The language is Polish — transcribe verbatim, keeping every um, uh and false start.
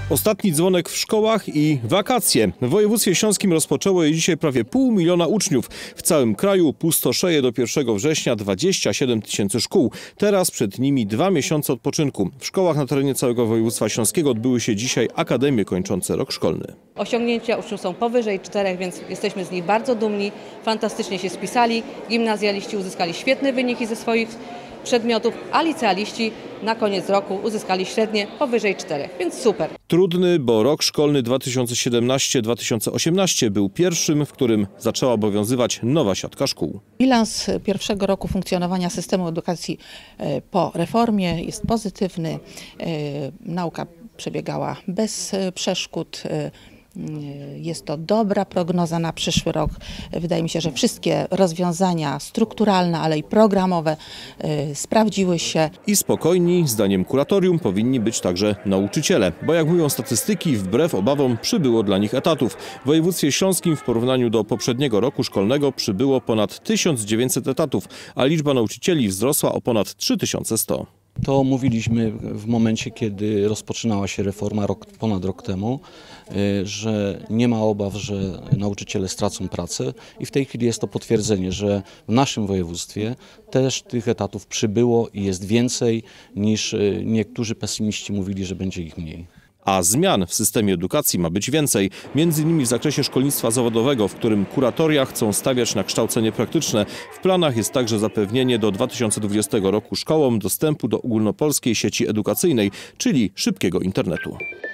Ostatni dzwonek w szkołach i wakacje. W województwie śląskim rozpoczęło je dzisiaj prawie pół miliona uczniów. W całym kraju pustoszeje do pierwszego września dwadzieścia siedem tysięcy szkół. Teraz przed nimi dwa miesiące odpoczynku. W szkołach na terenie całego województwa śląskiego odbyły się dzisiaj akademie kończące rok szkolny. Osiągnięcia uczniów są powyżej czterech, więc jesteśmy z nich bardzo dumni. Fantastycznie się spisali. Gimnazjaliści uzyskali świetne wyniki ze swoich przedmiotów, a licealiści na koniec roku uzyskali średnie powyżej czterech, więc super. Trudny, bo rok szkolny dwa tysiące siedemnasty dwa tysiące osiemnasty był pierwszym, w którym zaczęła obowiązywać nowa siatka szkół. Bilans pierwszego roku funkcjonowania systemu edukacji po reformie jest pozytywny. Nauka przebiegała bez przeszkód. Jest to dobra prognoza na przyszły rok. Wydaje mi się, że wszystkie rozwiązania strukturalne, ale i programowe y, sprawdziły się. I spokojni, zdaniem kuratorium, powinni być także nauczyciele, bo jak mówią statystyki, wbrew obawom przybyło dla nich etatów. W województwie śląskim w porównaniu do poprzedniego roku szkolnego przybyło ponad tysiąc dziewięćset etatów, a liczba nauczycieli wzrosła o ponad trzy tysiące sto. To mówiliśmy w momencie, kiedy rozpoczynała się reforma rok, ponad rok temu, że nie ma obaw, że nauczyciele stracą pracę i w tej chwili jest to potwierdzenie, że w naszym województwie też tych etatów przybyło i jest więcej niż niektórzy pesymiści mówili, że będzie ich mniej. A zmian w systemie edukacji ma być więcej, między innymi w zakresie szkolnictwa zawodowego, w którym kuratoria chcą stawiać na kształcenie praktyczne. W planach jest także zapewnienie do dwa tysiące dwudziestego roku szkołom dostępu do ogólnopolskiej sieci edukacyjnej, czyli szybkiego internetu.